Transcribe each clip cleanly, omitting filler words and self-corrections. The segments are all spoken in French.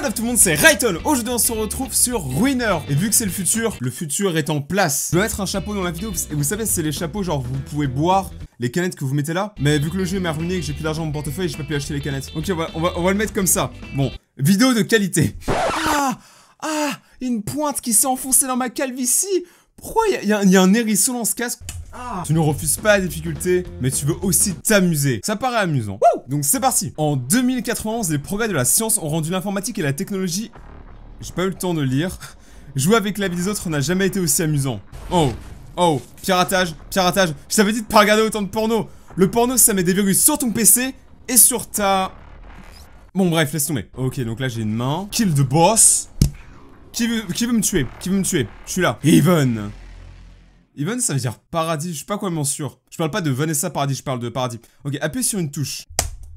What up tout le monde, c'est Rayton. Aujourd'hui on se retrouve sur Ruiner. Et vu que c'est le futur est en place. Je dois mettre un chapeau dans la vidéo. Et vous savez, c'est les chapeaux genre vous pouvez boire les canettes que vous mettez là. Mais vu que le jeu m'a ruiné et que j'ai plus d'argent dans mon portefeuille, j'ai pas pu acheter les canettes. Ok, on va le mettre comme ça. Bon, vidéo de qualité. Une pointe qui s'est enfoncée dans ma calvitie. Pourquoi il y a un hérisson dans ce casque? Tu ne refuses pas la difficulté, mais tu veux aussi t'amuser. Ça paraît amusant. Wouh! Donc c'est parti. En 2091, les progrès de la science ont rendu l'informatique et la technologie... J'ai pas eu le temps de lire. Jouer avec la vie des autres n'a jamais été aussi amusant. Oh, piratage. Je t'avais dit de pas regarder autant de porno. Le porno, ça met des virus sur ton PC et sur ta... Bon bref, laisse tomber. Ok, donc là j'ai une main. Kill the boss. Qui veut me tuer? Je suis là. Even, ça veut dire paradis, je suis pas complètement sûr. Je parle pas de Vanessa Paradis, je parle de paradis. Ok, appuie sur une touche.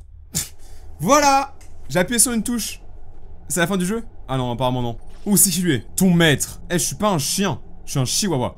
Voilà. J'ai appuyé sur une touche. C'est la fin du jeu? Ah non, apparemment non. Oh, c'est qui lui est? Ton maître. Je suis pas un chien, je suis un chihuahua.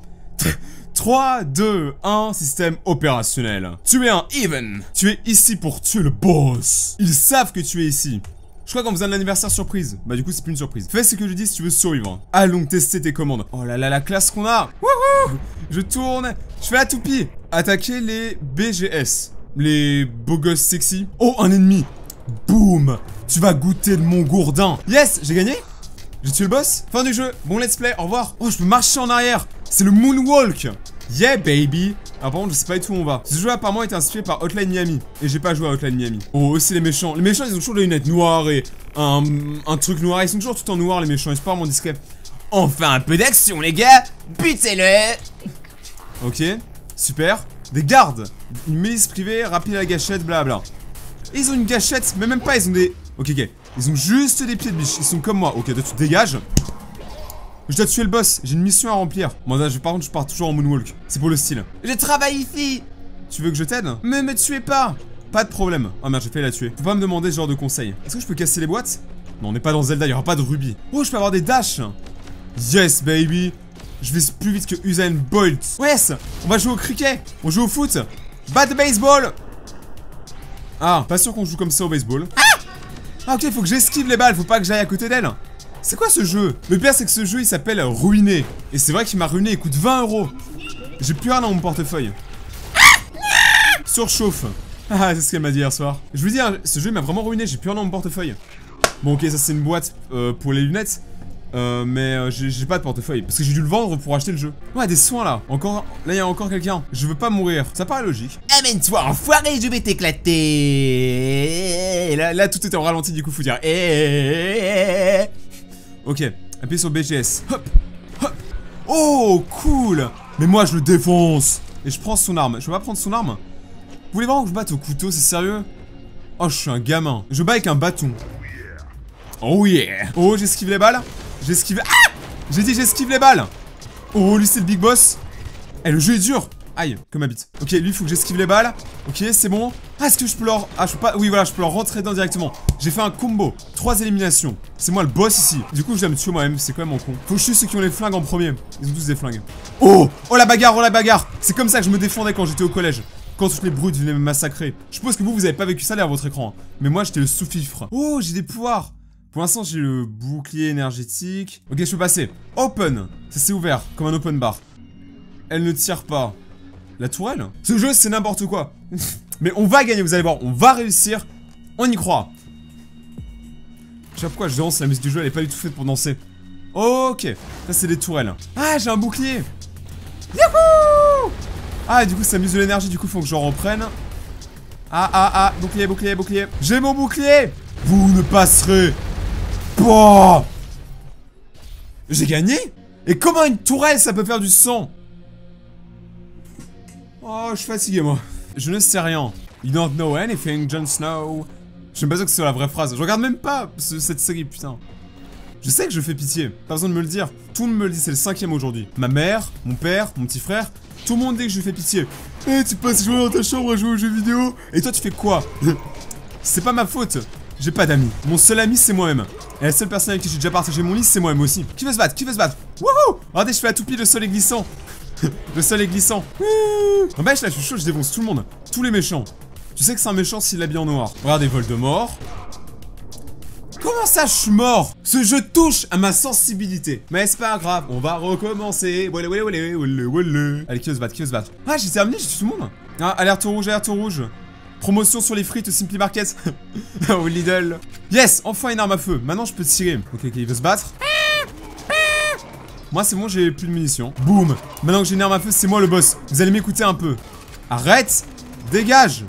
3, 2, 1, système opérationnel. Tu es un Even. Tu es ici pour tuer le boss. Ils savent que tu es ici. Je crois qu'on faisait un anniversaire surprise. Bah du coup c'est plus une surprise. Fais ce que je dis si tu veux survivre. Allons tester tes commandes. Oh là là, la classe qu'on a. Wouhou! Je tourne. Je fais la toupie. Attaquer les BGS. Les beaux gosses sexy. Oh, un ennemi. Boum. Tu vas goûter de mon gourdin. Yes, j'ai gagné. J'ai tué le boss. Fin du jeu. Bon let's play, au revoir. Oh, je peux marcher en arrière. C'est le moonwalk. Yeah baby. Ah par contre je sais pas du tout où on va. Ce jeu apparemment est inspiré par Hotline Miami. Et j'ai pas joué à Hotline Miami. Oh aussi les méchants. Les méchants ils ont toujours des lunettes noires et un truc noir. Ils sont toujours tout en noir les méchants. Ils sont pas vraiment discrets. Enfin un peu d'action les gars. Butez-le. Ok. Super. Des gardes. Une milice privée rapide à la gâchette blabla. Ils ont une gâchette mais même pas ils ont des... Ok. Ils ont juste des pieds de biche. Ils sont comme moi. Ok toi tu te dégages. Je dois tuer le boss, j'ai une mission à remplir. Bon là, par contre je pars toujours en moonwalk. C'est pour le style. Je travaille ici. Tu veux que je t'aide? Mais me tuez pas. Pas de problème. Ah merde, j'ai failli la tuer. Faut pas me demander ce genre de conseils. Est-ce que je peux casser les boîtes? Non, on n'est pas dans Zelda, il y aura pas de rubis. Oh, je peux avoir des dashs. Yes baby. Je vais plus vite que Usain Bolt. Yes. On va jouer au cricket. On joue au foot. Bat de baseball. Ah, pas sûr qu'on joue comme ça au baseball. Ah ok, faut que j'esquive les balles, faut pas que j'aille à côté d'elle. C'est quoi ce jeu? Le pire c'est que ce jeu il s'appelle Ruiner. Et c'est vrai qu'il m'a ruiné, il coûte 20 €. J'ai plus rien dans mon portefeuille. Surchauffe. Ah c'est ce qu'elle m'a dit hier soir. Je vous dis, hein, ce jeu il m'a vraiment ruiné, j'ai plus rien dans mon portefeuille. Bon ok, ça c'est une boîte pour les lunettes. Mais j'ai pas de portefeuille. Parce que j'ai dû le vendre pour acheter le jeu. Ouais, des soins là. Encore. Là il y a encore quelqu'un. Je veux pas mourir. Ça paraît logique. Amène-toi enfoiré, je vais t'éclater. Et là tout était en ralenti du coup faut dire. Ok, appuyez sur BGS. Hop, hop. Oh, cool. Mais moi, je le défonce. Et je prends son arme. Je peux pas prendre son arme? Vous voulez vraiment que je batte au couteau? C'est sérieux? Oh, je suis un gamin. Je bats avec un bâton. Oh yeah. Oh, j'esquive les balles. J'esquive... Ah! J'ai dit j'esquive les balles. Oh, lui, c'est le big boss. Eh, le jeu est dur. Aïe, comme ma bite. Ok, lui, il faut que j'esquive les balles. Ok, c'est bon. Ah, est-ce que je peux leur... Ah, je peux pas... Oui, voilà, je peux leur rentrer dedans directement. J'ai fait un combo. 3 éliminations. C'est moi le boss ici. Du coup, je dois me tuer moi-même. C'est quand même en con. Faut que je tue ceux qui ont les flingues en premier. Ils ont tous des flingues. Oh! Oh, la bagarre! Oh, la bagarre! C'est comme ça que je me défendais quand j'étais au collège. Quand toutes les brutes venaient me massacrer. Je suppose que vous avez pas vécu ça derrière votre écran. Hein. Mais moi, j'étais le sous-fifre. Oh, j'ai des pouvoirs. Pour l'instant, j'ai le bouclier énergétique. Ok, je peux passer. Open. Ça s'est ouvert. Comme un open bar. Elle ne tire pas. La tourelle? Ce jeu c'est n'importe quoi. Mais on va gagner, vous allez voir, on va réussir. On y croit. Je sais pas pourquoi je danse, la musique du jeu elle est pas du tout faite pour danser. Ok, ça c'est des tourelles. Ah j'ai un bouclier. Youhou. Ah du coup ça mise de l'énergie, du coup faut que j'en reprenne. Bouclier. J'ai mon bouclier. Vous ne passerez pas. J'ai gagné. Et comment une tourelle ça peut faire du sang? Oh, je suis fatigué, moi. Je ne sais rien. You don't know anything, Jon Snow. Je suis même pas sûr que c'est la vraie phrase. Je regarde même pas cette série, putain. Je sais que je fais pitié. Pas besoin de me le dire. Tout le monde me le dit, c'est le 5e aujourd'hui. Ma mère, mon père, mon petit frère. Tout le monde dit que je fais pitié. Eh, tu passes jouer dans ta chambre à jouer aux jeux vidéo. Et toi, tu fais quoi? C'est pas ma faute. J'ai pas d'amis. Mon seul ami, c'est moi-même. Et la seule personne avec qui j'ai déjà partagé mon lit, c'est moi-même aussi. Qui veut se battre? Wouhou! Regardez, je fais la toupie, le sol est glissant. Le sol est glissant. N'empêche, là, je suis chaud, je défonce tout le monde. Tous les méchants. Tu sais que c'est un méchant s'il l'habille en noir. Regardez, Voldemort. Comment ça, je suis mort? Ce jeu touche à ma sensibilité. Mais c'est pas grave, on va recommencer. Allez, qui veut se battre, qui veut se battre? Ah, j'ai terminé, j'ai tué tout le monde. Ah, alerte rouge, alerte rouge. Promotion sur les frites au Simply Market. Au Lidl. Yes, enfin une arme à feu. Maintenant, je peux tirer. Ok, il veut se battre. Moi, c'est bon, j'ai plus de munitions. Boum. Maintenant que j'ai une arme à feu, c'est moi le boss. Vous allez m'écouter un peu. Arrête. Dégage.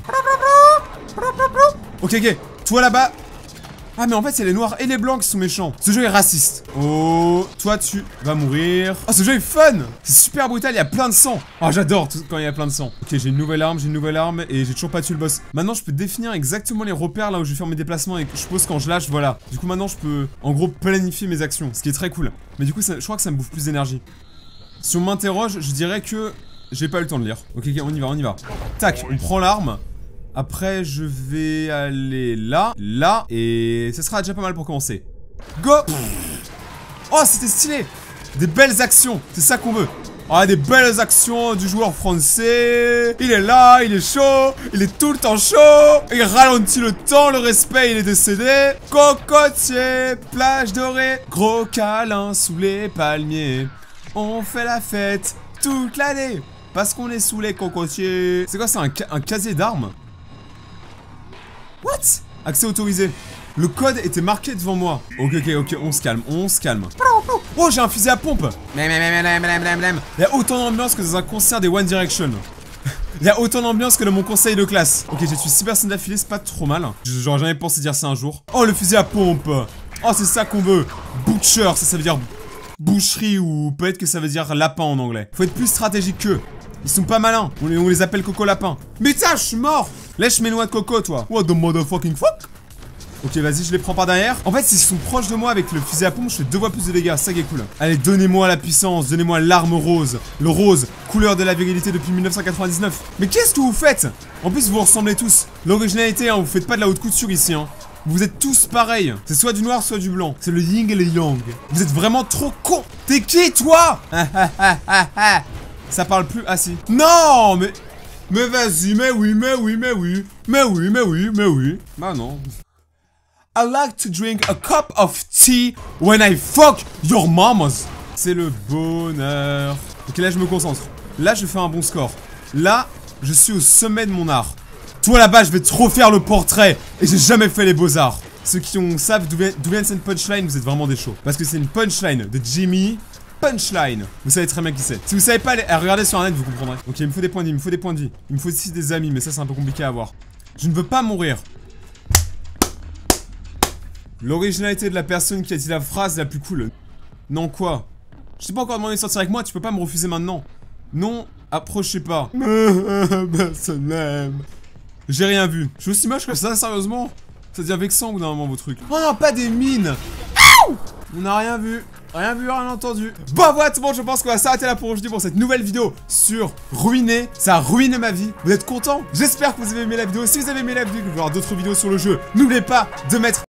Ok. Toi là-bas. Ah, mais en fait, c'est les noirs et les blancs qui sont méchants. Ce jeu est raciste. Oh, toi, tu vas mourir. Oh, ce jeu est fun. C'est super brutal, il y a plein de sang. Oh, j'adore quand il y a plein de sang. Ok, j'ai une nouvelle arme et j'ai toujours pas tué le boss. Maintenant, je peux définir exactement les repères là où je vais faire mes déplacements et je pose quand je lâche, voilà. Du coup, maintenant, je peux, en gros, planifier mes actions, ce qui est très cool. Mais du coup, je crois que ça me bouffe plus d'énergie. Si on m'interroge, je dirais que j'ai pas eu le temps de lire. Ok, on y va. Tac, on prend l'arme. Après, je vais aller là, et ça sera déjà pas mal pour commencer. Go! Oh, c'était stylé! Des belles actions, c'est ça qu'on veut. Ah, des belles actions du joueur français. Il est là, il est chaud, il est tout le temps chaud. Il ralentit le temps, le respect, il est décédé. Cocotier, plage dorée, gros câlin sous les palmiers. On fait la fête toute l'année, parce qu'on est sous les cocotiers. C'est quoi ça, un casier d'armes? What? Accès autorisé. Le code était marqué devant moi. Ok, on se calme, Oh, j'ai un fusil à pompe. Il y a autant d'ambiance que dans un concert des One Direction. Il y a autant d'ambiance que dans mon conseil de classe. Ok, j'ai tué 6 personnes d'affilée, c'est pas trop mal. J'aurais jamais pensé dire ça un jour. Oh, le fusil à pompe. Oh, c'est ça qu'on veut. Butcher, ça veut dire boucherie ou peut-être que ça veut dire lapin en anglais. Faut être plus stratégique qu'eux. Ils sont pas malins. On les appelle Coco Lapin. Mais tiens, je suis mort. Lèche mes noix de coco, toi. What the motherfucking fuck? Ok, vas-y, je les prends par derrière. En fait, s'ils sont proches de moi avec le fusil à pompe, je fais 2 fois plus de dégâts. Ça qui est cool. Allez, donnez-moi la puissance. Donnez-moi l'arme rose. Le rose, couleur de la virilité depuis 1999. Mais qu'est-ce que vous faites? En plus, vous ressemblez tous. L'originalité, hein, vous faites pas de la haute couture ici, hein. Vous êtes tous pareils. C'est soit du noir, soit du blanc. C'est le yin et le yang. Vous êtes vraiment trop cons. T'es qui, toi? Ça parle plus. Ah si. Non, mais vas-y, mais oui. Bah non. I like to drink a cup of tea when I fuck your mamas. C'est le bonheur. Ok, là je me concentre. Là je fais un bon score. Là, je suis au sommet de mon art. Toi là-bas, je vais trop faire le portrait. Et j'ai jamais fait les beaux-arts. Ceux qui savent d'où vient cette punchline, vous êtes vraiment des chauds. Parce que c'est une punchline de Jimmy. Punchline. Vous savez très bien qui c'est. Si vous savez pas, regardez sur internet, vous comprendrez. Ok, il me faut des points de vie, il me faut aussi des amis, mais ça c'est un peu compliqué à avoir. Je ne veux pas mourir. L'originalité de la personne qui a dit la phrase la plus cool. Non quoi? Je t'ai pas encore demandé de sortir avec moi, tu peux pas me refuser maintenant. Non, approchez pas. Personne n'aime. J'ai rien vu. Je suis aussi moche que ça, sérieusement? Ça devient vexant au bout d'un moment vos trucs. Oh non, pas des mines. On n'a rien vu. Rien entendu. Bon voilà tout le monde, je pense qu'on va s'arrêter là pour aujourd'hui pour cette nouvelle vidéo sur Ruiner. Ça a ruiné ma vie. Vous êtes contents? J'espère que vous avez aimé la vidéo. Si vous avez aimé la vidéo, que vous voulez voir d'autres vidéos sur le jeu, n'oubliez pas de mettre